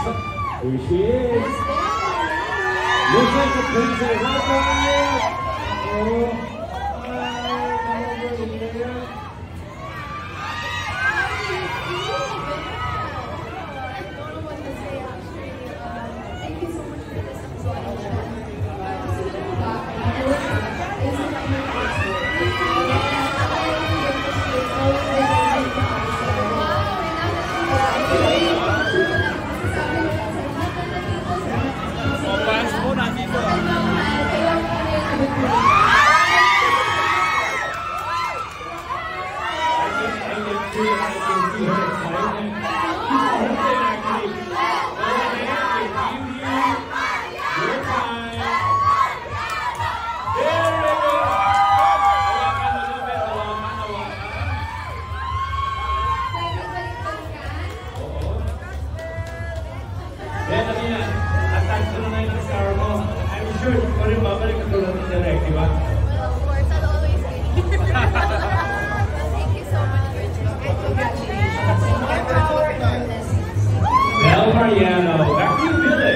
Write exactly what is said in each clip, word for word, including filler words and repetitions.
Here she is. Looks like a princess. Oh, Mariano, back to you, Billy.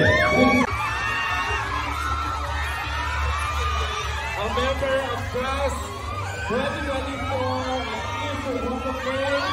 A member of class twenty twenty-four is the group of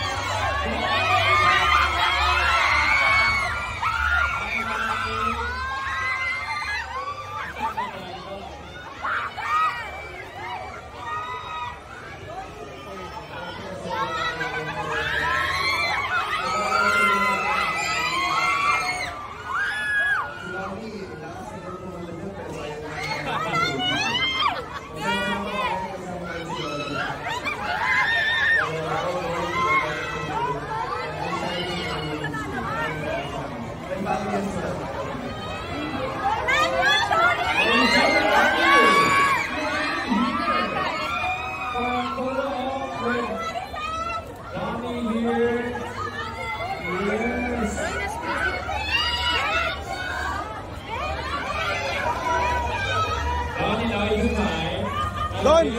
Don!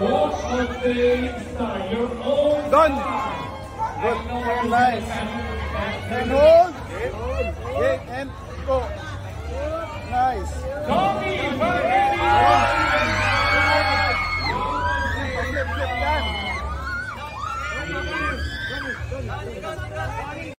Don! Good, nice. And hold. Eight and go.